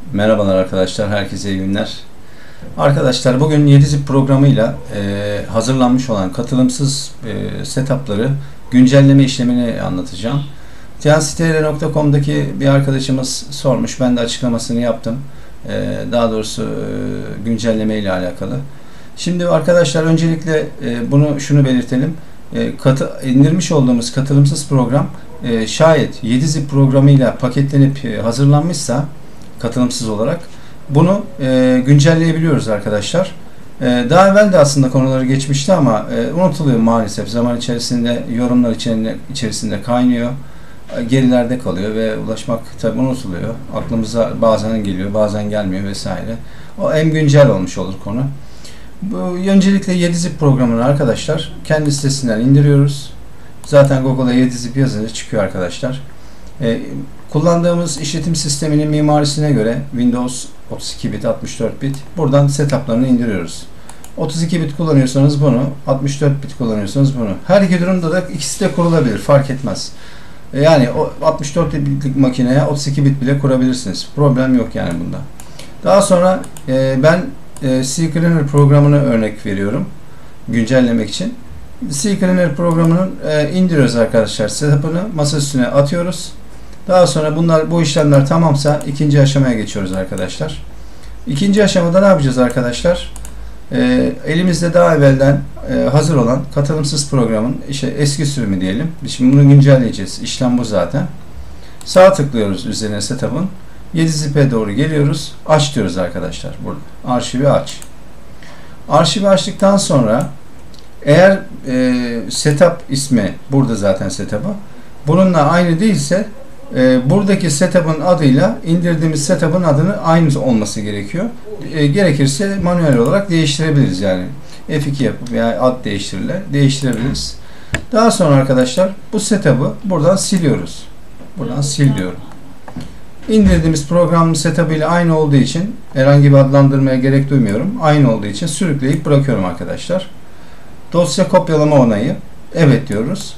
Merhabalar arkadaşlar, herkese iyi günler. Arkadaşlar bugün 7zip programıyla hazırlanmış olan katılımsız setupları güncelleme işlemini anlatacağım. tiansitr.com'daki bir arkadaşımız sormuş, ben de açıklamasını yaptım. Daha doğrusu güncelleme ile alakalı. Şimdi arkadaşlar öncelikle şunu belirtelim. İndirmiş olduğumuz katılımsız program şayet 7zip programıyla paketlenip hazırlanmışsa katılımsız olarak bunu güncelleyebiliyoruz arkadaşlar. Daha evvel de aslında konuları geçmişti ama unutuluyor maalesef. Zaman içerisinde yorumlar içerisinde kaynıyor. Gerilerde kalıyor ve ulaşmak tabi unutuluyor. Aklımıza bazen geliyor, bazen gelmiyor vesaire. O en güncel olmuş olur konu. Öncelikle 7zip programını arkadaşlar kendi sitesinden indiriyoruz. Zaten Google'a 7zip yazınca çıkıyor arkadaşlar. Kullandığımız işletim sisteminin mimarisine göre Windows 32 bit, 64 bit. Buradan setuplarını indiriyoruz. 32 bit kullanıyorsanız bunu, 64 bit kullanıyorsanız bunu. Her iki durumda da ikisi de kurulabilir, fark etmez. Yani o 64 bitlik makineye 32 bit bile kurabilirsiniz. Problem yok yani bunda. Daha sonra ben CCleaner programını örnek veriyorum güncellemek için. CCleaner programının indiriyoruz arkadaşlar. Setup'ını masa üstüne atıyoruz. Daha sonra bu işlemler tamamsa ikinci aşamaya geçiyoruz arkadaşlar. İkinci aşamada ne yapacağız arkadaşlar? Elimizde daha evvelden hazır olan katılımsız programın eski sürümü diyelim. Şimdi bunu güncelleyeceğiz. İşlem bu zaten. Sağ tıklıyoruz üzerine setup'ın. 7zip'e doğru geliyoruz. Aç diyoruz arkadaşlar. Burada. Arşivi aç. Arşivi açtıktan sonra eğer setup ismi burada zaten setup'ı bununla aynı değilse buradaki setup'ın adıyla indirdiğimiz setup'ın adının aynı olması gerekiyor. Gerekirse manuel olarak değiştirebiliriz yani. F2 yapıp veya ad değiştirebiliriz. Daha sonra arkadaşlar bu setup'ı buradan siliyoruz. Buradan sil diyorum. İndirdiğimiz programın setup'ı ile aynı olduğu için herhangi bir adlandırmaya gerek duymuyorum. Aynı olduğu için sürükleyip bırakıyorum arkadaşlar. Dosya kopyalama onayı. Evet diyoruz.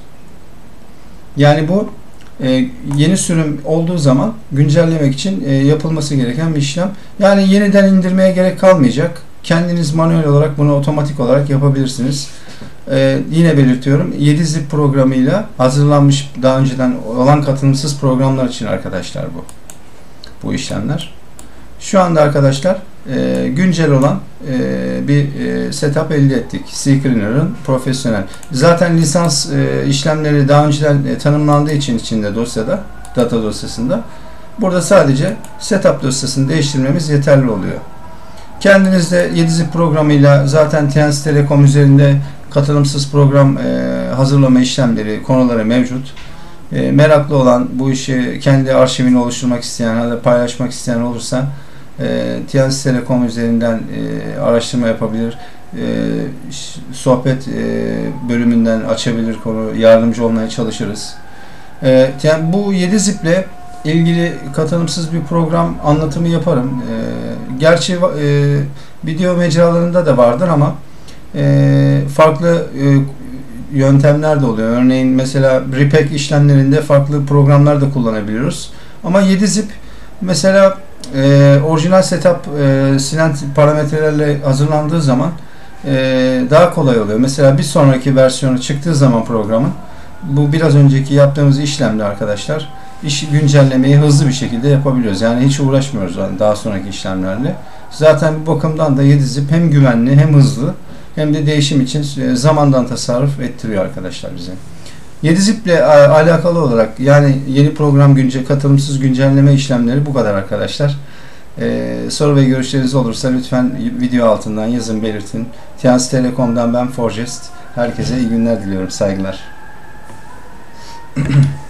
Yani bu yeni sürüm olduğu zaman güncellemek için yapılması gereken bir işlem. Yani yeniden indirmeye gerek kalmayacak. Kendiniz manuel olarak bunu otomatik olarak yapabilirsiniz. Yine belirtiyorum. 7zip programıyla hazırlanmış daha önceden olan katılımsız programlar için arkadaşlar bu işlemler. Şu anda arkadaşlar güncel olan bir setup elde ettik. CCleaner'ın profesyonel. Zaten lisans işlemleri daha önceden tanımlandığı için içinde dosyada, data dosyasında. Burada sadece setup dosyasını değiştirmemiz yeterli oluyor. Kendiniz de 7zip programıyla zaten TNS Telekom üzerinde katılımsız program hazırlama işlemleri, konuları mevcut. Meraklı olan, bu işi kendi arşivini oluşturmak isteyen ya da paylaşmak isteyen olursa TNS Telekom üzerinden araştırma yapabilir. Sohbet bölümünden açabilir konu, yardımcı olmaya çalışırız. Yani bu 7zip ile ilgili katılımsız bir program anlatımı yaparım. Gerçi video mecralarında da vardır ama farklı yöntemler de oluyor. Örneğin mesela repack işlemlerinde farklı programlar da kullanabiliyoruz. Ama 7zip mesela orijinal setup silent parametrelerle hazırlandığı zaman daha kolay oluyor. Mesela bir sonraki versiyonu çıktığı zaman programın bu biraz önceki yaptığımız işlemle arkadaşlar güncellemeyi hızlı bir şekilde yapabiliyoruz. Yani hiç uğraşmıyoruz daha sonraki işlemlerle. Zaten bu bakımdan da 7zip hem güvenli hem hızlı hem de değişim için zamandan tasarruf ettiriyor arkadaşlar bize. 7zip ile alakalı olarak yani yeni program katılımsız güncelleme işlemleri bu kadar arkadaşlar. Soru ve görüşleriniz olursa lütfen video altından yazın, belirtin. TNS Telekom'dan ben Forgest. Herkese iyi günler diliyorum. Saygılar.